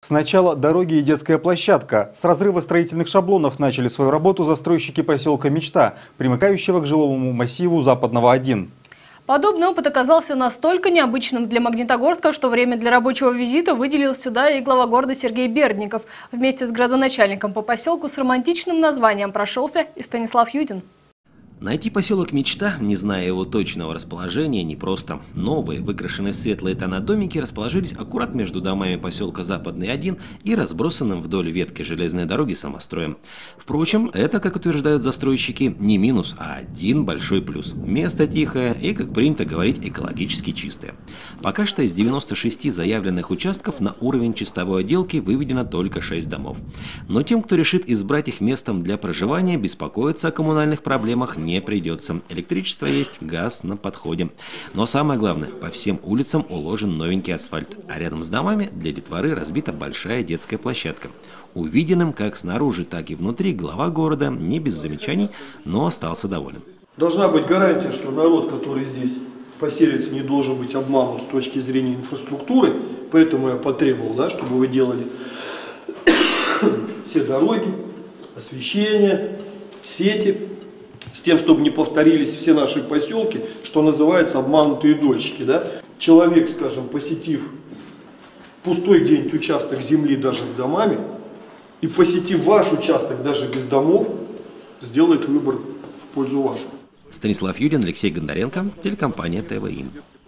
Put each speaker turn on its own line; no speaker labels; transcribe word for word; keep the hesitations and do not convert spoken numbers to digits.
Сначала дороги и детская площадка. С разрыва строительных шаблонов начали свою работу застройщики поселка Мечта, примыкающего к жилому массиву Западного один.
Подобный опыт оказался настолько необычным для Магнитогорска, что время для рабочего визита выделил сюда и глава города Сергей Бердников. Вместе с градоначальником по поселку с романтичным названием прошелся и Станислав Юдин.
Найти поселок Мечта, не зная его точного расположения, непросто. Новые, выкрашенные в светлые тона домики расположились аккурат между домами поселка Западный один и разбросанным вдоль ветки железной дороги самостроем. Впрочем, это, как утверждают застройщики, не минус, а один большой плюс. Место тихое и, как принято говорить, экологически чистое. Пока что из девяноста шести заявленных участков на уровень чистовой отделки выведено только шесть домов. Но тем, кто решит избрать их местом для проживания, беспокоиться о коммунальных проблемах не придется. Электричество есть, газ на подходе. Но самое главное, по всем улицам уложен новенький асфальт, а рядом с домами для детворы разбита большая детская площадка. Увиденным как снаружи, так и внутри глава города не без замечаний, но остался доволен.
Должна быть гарантия, что народ, который здесь поселится, не должен быть обманут с точки зрения инфраструктуры, поэтому я потребовал, да, чтобы вы делали все дороги, освещение, сети, с тем, чтобы не повторились все наши поселки, что называется обманутые дольщики. Да? Человек, скажем, посетив пустой где-нибудь участок земли даже с домами, и посетив ваш участок даже без домов, сделает выбор в пользу вашего.
Станислав Юдин, Алексей Гондаренко, телекомпания тэ вэ ин.